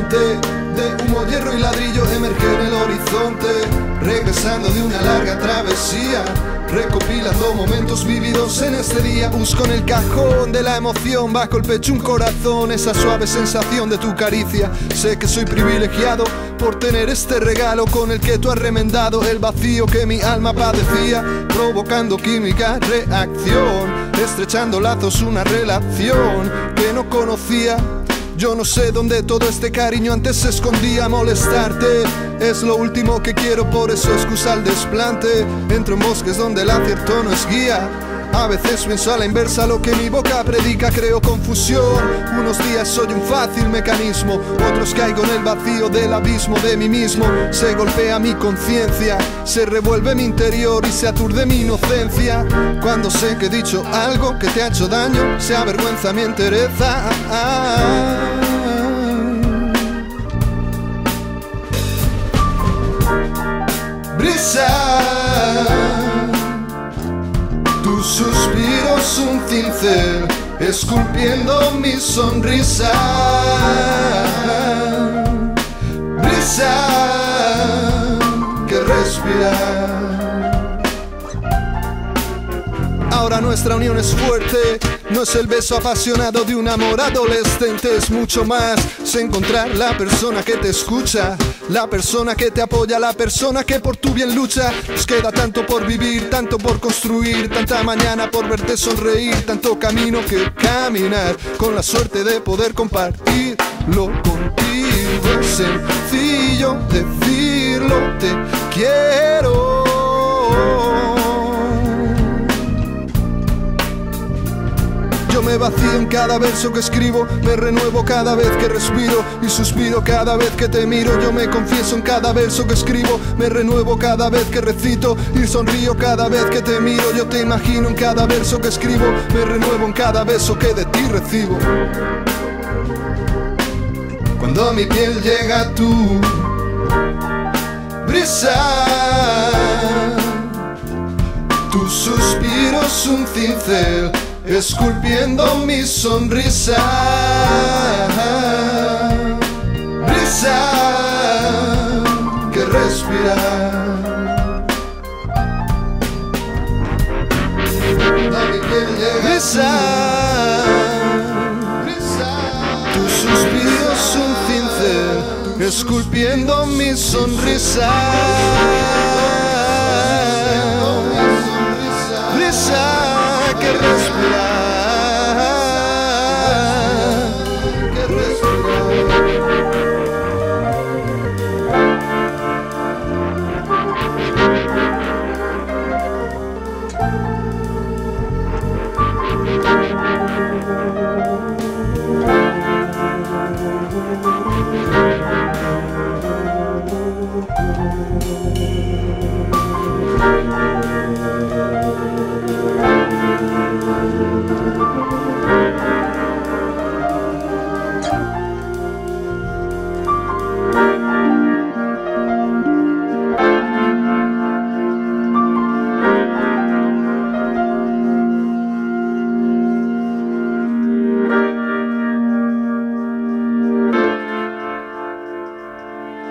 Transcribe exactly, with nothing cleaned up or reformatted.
instante de humo, hierro y ladrillo emerge en el horizonte, regresando de una larga travesía, recopilando momentos vividos en este día. Busco en el cajón de la emoción, bajo el pecho un corazón, esa suave sensación de tu caricia. Sé que soy privilegiado por tener este regalo con el que tú has remendado el vacío que mi alma padecía, provocando química, reacción, estrechando lazos, una relación que no conocía. Yo no sé dónde todo este cariño antes se escondía. Molestarte es lo último que quiero, por eso excusa el desplante. Entro en bosques donde el acierto no es guía. A veces pienso a la inversa lo que mi boca predica, creo confusión. Unos días soy un fácil mecanismo, otros caigo en el vacío del abismo de mí mismo. Se golpea mi conciencia, se revuelve mi interior y se aturde mi inocencia. Cuando sé que he dicho algo que te ha hecho daño, se avergüenza mi entereza. Brisa, tu suspiro es un cincel, esculpiendo mi sonrisa. Brisa que respira. Ahora nuestra unión es fuerte, no es el beso apasionado de un amor adolescente, es mucho más. Es encontrar la persona que te escucha, la persona que te apoya, la persona que por tu bien lucha. Nos queda tanto por vivir, tanto por construir, tanta mañana por verte sonreír, tanto camino que caminar, con la suerte de poder compartirlo contigo. Es sencillo decirlo, te quiero. Yo me vacío en cada verso que escribo, me renuevo cada vez que respiro y suspiro cada vez que te miro. Yo me confieso en cada verso que escribo, me renuevo cada vez que recito y sonrío cada vez que te miro. Yo te imagino en cada verso que escribo, me renuevo en cada beso que de ti recibo. Cuando mi piel llega a tu brisa, tu suspiro es un cincel, esculpiendo mi sonrisa. Brisa que respira. Brisa, tu suspiro es un cincel, esculpiendo mi sonrisa.